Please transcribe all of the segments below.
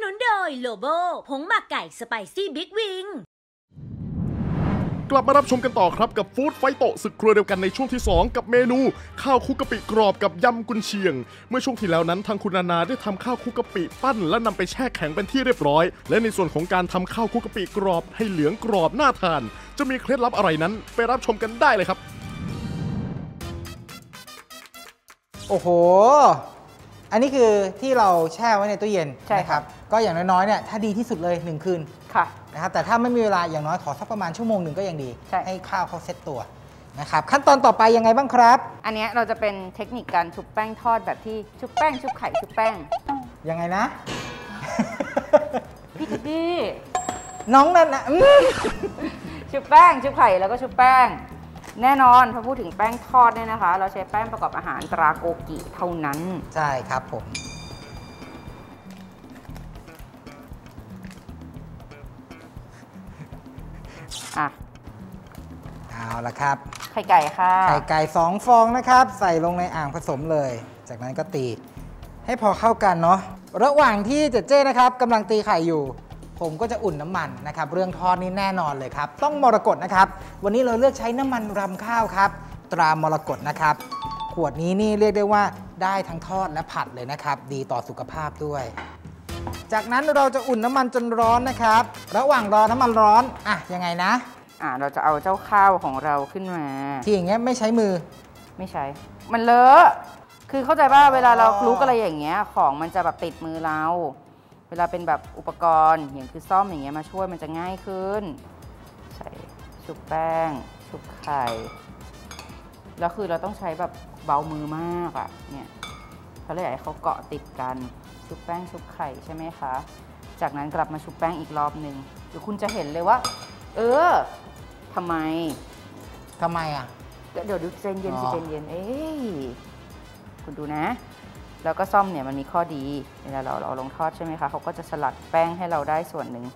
นุนโดยโลโบผงหมักไก่สไปซี่บิ๊กวิงกลับมารับชมกันต่อครับกับฟู้ดไฟโตศึกครัวเดียวกันในช่วงที่2กับเมนูข้าวคลุกกะปิกรอบกับยำกุนเชียงเมื่อช่วงที่แล้วนั้นทางคุณนานาได้ทำข้าวคลุกกะปิปั้นและนำไปแช่แข็งเป็นที่เรียบร้อยและในส่วนของการทำข้าวคลุกกะปิกรอบให้เหลืองกรอบน่าทานจะมีเคล็ดลับอะไรนั้นไปรับชมกันได้เลยครับโอ้โหอันนี้คือที่เราแช่ไว้ในตู้เย็นนะครับก็อย่างน้อยๆเนี่ยถ้าดีที่สุดเลย1คืนนะครับแต่ถ้าไม่มีเวลาอย่างน้อยขอสักประมาณชั่วโมงหนึ่งก็ยังดีให้ข้าวเขาเซ็ตตัวนะครับขั้นตอนต่อไปยังไงบ้างครับอันนี้เราจะเป็นเทคนิคการชุบแป้งทอดแบบที่ชุบแป้งชุบไข่ชุบแป้งยังไงนะพี่จุดดี้น้องนั่นนะชุบแป้งชุบไข่แล้วก็ชุบแป้งแน่นอนพอพูดถึงแป้งทอดเนี่ยนะคะเราใช้แป้งประกอบอาหารตราโกกิเท่านั้นใช่ครับผมเอาละครับไข่ไก่ค่ะไข่ไก่2ฟองนะครับใส่ลงในอ่างผสมเลยจากนั้นก็ตีให้พอเข้ากันเนาะระหว่างที่เจ๊นะครับกำลังตีไข่อยู่ผมก็จะอุ่นน้ำมันนะครับเรื่องทอดนี่แน่นอนเลยครับต้องมรกตนะครับวันนี้เราเลือกใช้น้ำมันรำข้าวครับตรามรกตนะครับขวดนี้นี่เรียกได้ว่าได้ทั้งทอดและผัดเลยนะครับดีต่อสุขภาพด้วยจากนั้นเราจะอุ่นน้ำมันจนร้อนนะครับระหว่างรอน้ำมันร้อนยังไงนะเราจะเอาเจ้าข้าวของเราขึ้นมาที่อย่างเงี้ยไม่ใช้มือไม่ใช้มันเลอะคือเข้าใจว่าเวลาเราคลุกอะไรอย่างเงี้ยของมันจะแบบติดมือเราเวลาเป็นแบบอุปกรณ์อย่างคือซ่อมอย่างเงี้ยมาช่วยมันจะง่ายขึ้นใส่ชุบแป้งชุบไข่แล้วคือเราต้องใช้แบบเบามือมากเนี่ยเพราะเราอยากให้เขาเกาะติดกันชุบแป้งชุบไข่ใช่ไหมคะจากนั้นกลับมาชุบแป้งอีกรอบหนึ่งเดี๋ยวคุณจะเห็นเลยว่าทำไมเดี๋ยวดูเจนเย็นสิเจนเย็นคุณดูนะแล้วก็ซ่อมเนี่ยมันมีข้อดีเวลาเราลงทอดใช่ไหมคะเขาก็จะสลัดแป้งให้เราได้ส่วนหนึ่ง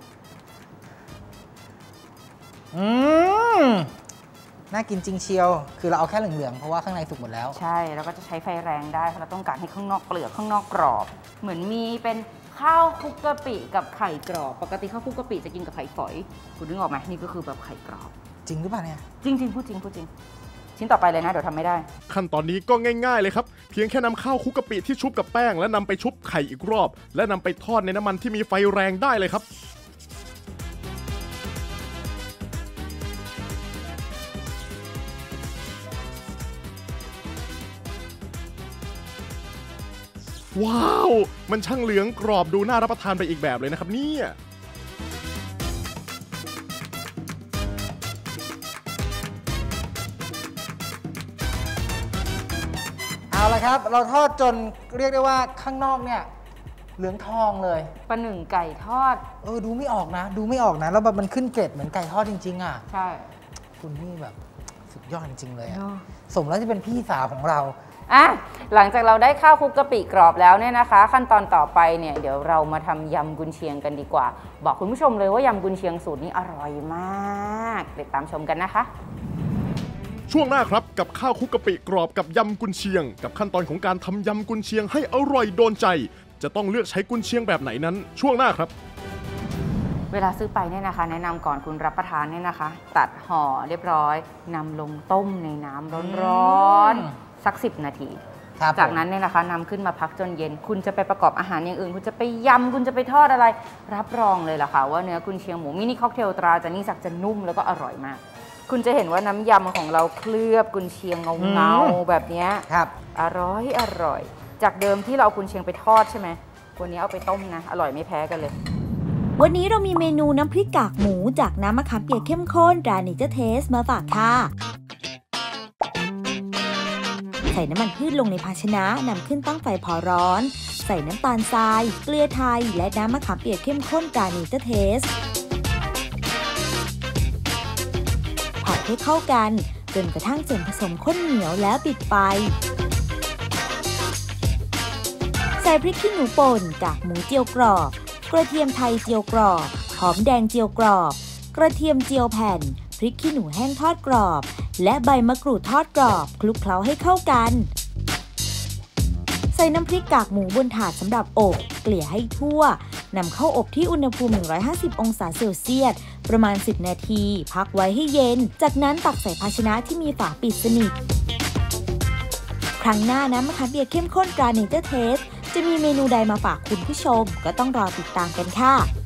น่ากินจริงเชียวคือเราเอาแค่เหลืองๆเพราะว่าข้างในสุกหมดแล้วใช่แล้วก็จะใช้ไฟแรงได้เพราะเราต้องการให้ข้างนอกเปลือกข้างนอกกรอบเหมือนมีเป็นข้าวคลุกกะปิกับไข่กรอบปกติข้าวคลุกกะปิจะกินกับไข่ฝอยคุณนึกออกไหมนี่ก็คือแบบไข่กรอบจริงหรือเปล่าเนี่ยจริงพูดจริงชิ้นต่อไปเลยนะเดี๋ยวทำไม่ได้ขั้นตอนนี้ก็ง่ายๆเลยครับเพียงแค่นำข้าวคลุกกะปิที่ชุบกับแป้งและนำไปชุบไข่อีกรอบและนำไปทอดในน้ำมันที่มีไฟแรงได้เลยครับว้าวมันช่างเหลืองกรอบดูน่ารับประทานไปอีกแบบเลยนะครับเนี่ยเอาละครับเราทอดจนเรียกได้ว่าข้างนอกเนี่ยเหลืองทองเลยประหนึ่งไก่ทอดดูไม่ออกนะแล้วแบบมันขึ้นเกล็ดเหมือนไก่ทอดจริงๆใช่คุณนี่แบบสุดยอดจริงๆเลยสมแล้วที่เป็นพี่สาวของเราหลังจากเราได้ข้าวคลุกกะปิกรอบแล้วเนี่ยนะคะขั้นตอนต่อไปเนี่ยเดี๋ยวเรามาทำยำกุนเชียงกันดีกว่าบอกคุณผู้ชมเลยว่ายำกุนเชียงสูตรนี้อร่อยมากติดตามชมกันนะคะช่วงหน้าครับกับข้าวคลุกกะปิกรอบกับยำกุนเชียงกับขั้นตอนของการทำยำกุนเชียงให้อร่อยโดนใจจะต้องเลือกใช้กุนเชียงแบบไหนนั้นช่วงหน้าครับเวลาซื้อไปเนี่ยนะคะแนะนำก่อนคุณรับประทานเนี่ยนะคะตัดห่อเรียบร้อยนำลงต้มในน้ำร้อนๆสัก10 นาทีจากนั้นเนี่ยนะคะนำขึ้นมาพักจนเย็นคุณจะไปประกอบอาหารอย่างอื่นคุณจะไปยำคุณจะไปทอดอะไรรับรองเลยล่ะค่ะว่าเนื้อกุนเชียงหมูมินิค็อกเทลตราจานี่ศักดิ์จะนุ่มแล้วก็อร่อยมากคุณจะเห็นว่าน้ำยำของเราเคลือบกุนเชียงเงาแบบนี้ครับอร่อยจากเดิมที่เราเอากุนเชียงไปทอดใช่ไหมวันนี้เอาไปต้มนะอร่อยไม่แพ้กันเลยวันนี้เรามีเมนูน้ำพริกกากหมูจากน้ำมะขามเปียกเข้มข้นตราเนเจอร์เทสมาฝากค่ะใส่น้ำมันพืชลงในภาชนะนำขึ้นตั้งไฟพอร้อนใส่น้ำตาลทรายเกลือไทยและน้ำมะขามเปียกเข้มข้นตราเนเจอร์เทสผัดให้เข้ากันจนกระทั่งส่วนผสมข้นเหนียวแล้วปิดไฟใส่พริกขี้หนูป่นกากหมูเจียวกรอบกระเทียมไทยเจียวกรอบหอมแดงเจียวกรอบกระเทียมเจียวแผ่นพริกขี้หนูแห้งทอดกรอบและใบมะกรูดทอดกรอบคลุกเคล้าให้เข้ากันใส่น้ำพริกกากหมูบนถาดสำหรับอบเกลี่ยให้ทั่วนำเข้าอบที่อุณหภูมิ 150 องศาเซลเซียส ประมาณ 10 นาที พักไว้ให้เย็น จากนั้นตักใส่ภาชนะที่มีฝาปิดสนิท ครั้งหน้าน้ำมะขามเปียกเข้มข้นตราเนเจอร์เทสจะมีเมนูใดมาฝากคุณผู้ชม ก็ต้องรอติดตามกันค่ะ